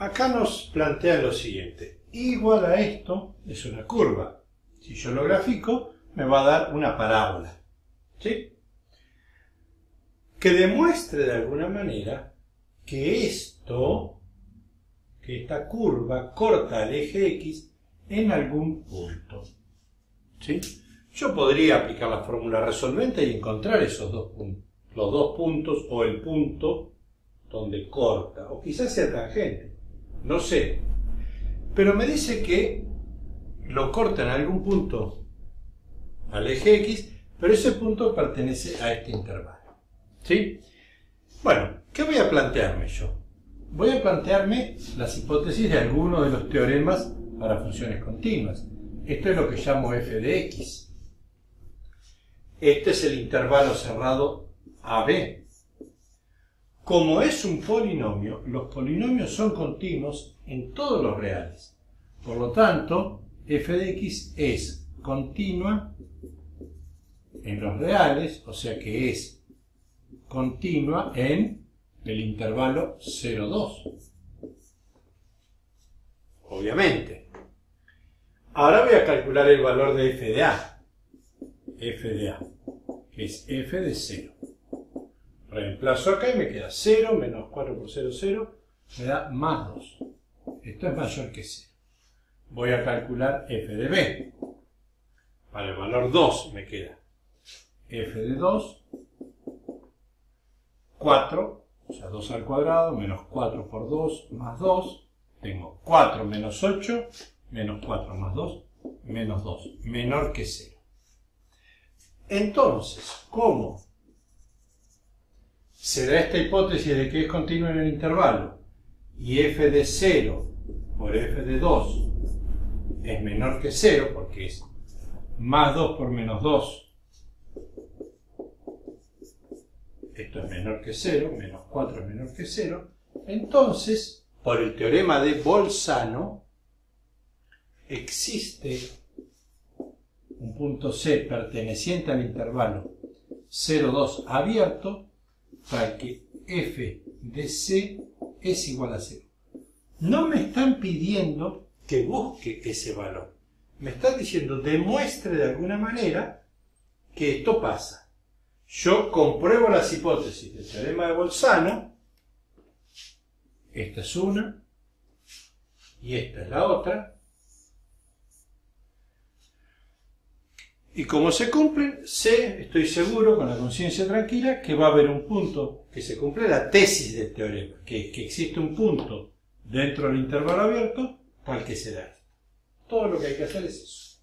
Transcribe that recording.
acá nos plantea lo siguiente. Igual a esto es una curva. Si yo lo grafico, me va a dar una parábola. ¿Sí? Que demuestre de alguna manera que esta curva corta al eje X en algún punto. ¿Sí? Yo podría aplicar la fórmula resolvente y encontrar esos dos puntos, los dos puntos o el punto donde corta, o quizás sea tangente, no sé. Pero me dice que lo corta en algún punto al eje X, pero ese punto pertenece a este intervalo. ¿Sí? Bueno, ¿qué voy a plantearme yo? Voy a plantearme las hipótesis de alguno de los teoremas para funciones continuas. Esto es lo que llamo f de x. Este es el intervalo cerrado AB. Como es un polinomio, los polinomios son continuos en todos los reales. Por lo tanto, f de x es continua en los reales, o sea que es continua en el intervalo 0, 2. Obviamente. Ahora voy a calcular el valor de f de a. F de a, que es f de 0. Reemplazo acá y me queda 0 menos 4 por 0, 0. Me da más 2. Esto es mayor que 0. Voy a calcular f de b. Para el valor 2 me queda f de 2, 4, o sea 2 al cuadrado, menos 4 por 2, más 2. Tengo 4 menos 8, menos 4 más 2, menos 2, menor que 0. Entonces, ¿cómo se da esta hipótesis de que es continua en el intervalo y f de 0 por f de 2 es menor que 0, porque es más 2 por menos 2, esto es menor que 0, menos 4 es menor que 0, entonces, por el teorema de Bolzano, existe un punto C perteneciente al intervalo 0, 2 abierto, tal que f de C es igual a 0. No me están pidiendo que busque ese valor. Me están diciendo, demuestre de alguna manera que esto pasa. Yo compruebo las hipótesis del teorema de Bolzano. Esta es una y esta es la otra. Y como se cumplen, estoy seguro, con la conciencia tranquila, que va a haber un punto que se cumple la tesis del teorema, que existe un punto dentro del intervalo abierto tal que se da. Todo lo que hay que hacer es eso.